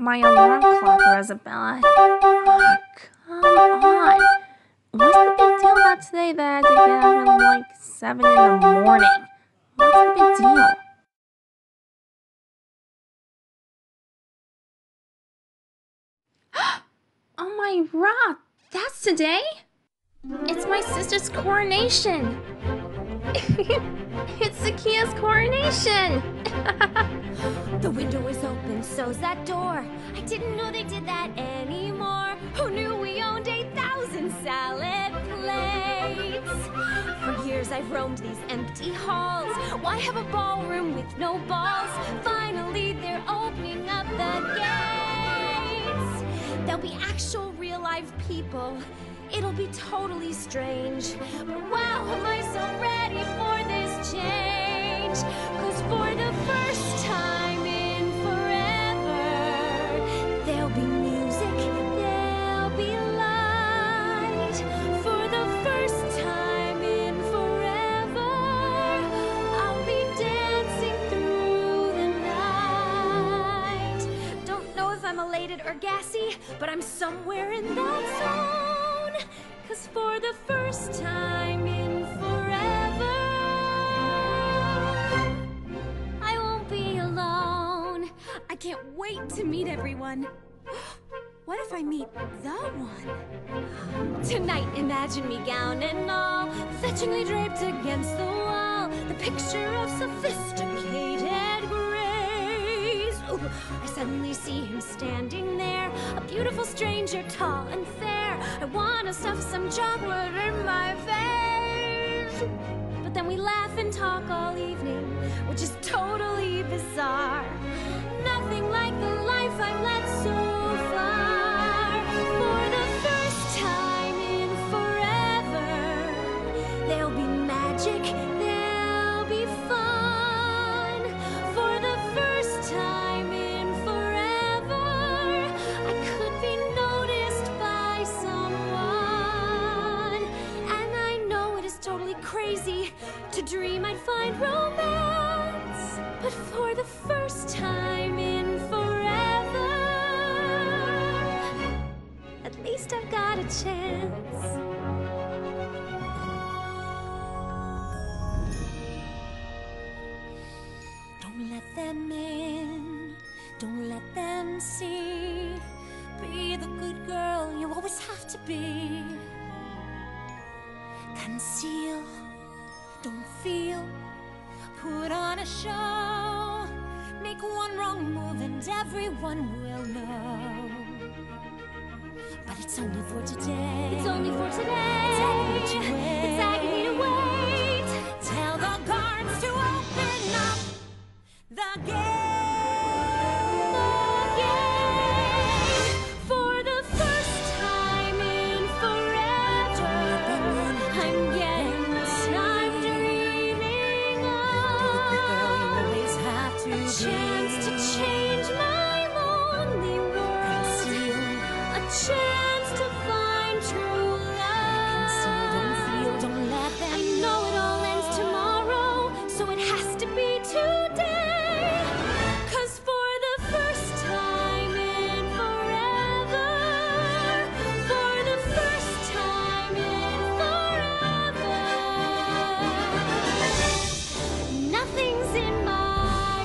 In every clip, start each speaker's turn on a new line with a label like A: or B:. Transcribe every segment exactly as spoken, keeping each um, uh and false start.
A: my alarm clock, Rosabella. Oh, come on. What's the big deal about today that I had to get up at like seven in the morning? What's the big deal? Oh my Ra, that's today? It's my sister's coronation. It's Sikia's coronation.
B: The window is open, so's that door. I didn't know they did that anymore. Who knew we owned eight thousand salad plates? For years I've roamed these empty halls. Why have a ballroom with no balls? Finally they're opening up the gates. There'll be actual real live people. It'll be totally strange. But wow, am I so ready for this change? 'Cause for the first time in forever, there'll be music, there'll be light. For the first time in forever, I'll be dancing through the night. Don't know if I'm elated or gassy, but I'm somewhere in that zone. 'Cause for the first time in forever, I won't be alone. I can't wait to meet everyone. What if I meet the one? Tonight, imagine me gown and all, fetchingly draped against the wall, the picture of sophisticated grace. Ooh, I suddenly see him standing there, a beautiful stranger, tall and fair. I wanna stuff some chocolate in my face. But then we laugh and talk all evening, which is totally bizarre. Nothing like the life I've led so far. For the first time in forever, there'll be magic, there'll be fun. For the first time in forever, I could be noticed by someone. And I know it is totally crazy to dream I'd find romance. But for the first time in forever, at least I've got a chance. Don't let them in, don't let them see. Be the good girl you always have to be. Conceal, don't feel, put on a show. Make one wrong move and everyone will know. But it's only for today. It's only for today. It's agony to wait. It's agony to wait. Tell the guards to open up the gate. The gate. For the first time in forever, I'm getting what I'm dreaming of. A chance to change my lonely world. A chance to find true love. Don't feel, don't let them. I know it all ends tomorrow, so it has to be today. 'Cause for the first time in forever, for the first time in forever, nothing's in my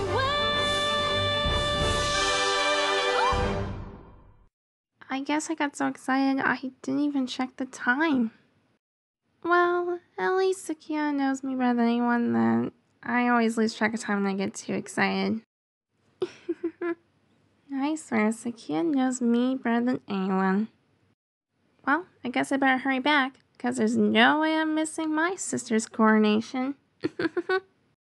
B: way.
A: I guess I got so excited I didn't even check the time. Well, at least Sikia knows me better than anyone that I always lose track of time when I get too excited. I swear, Sikia knows me better than anyone. Well, I guess I better hurry back, because there's no way I'm missing my sister's coronation.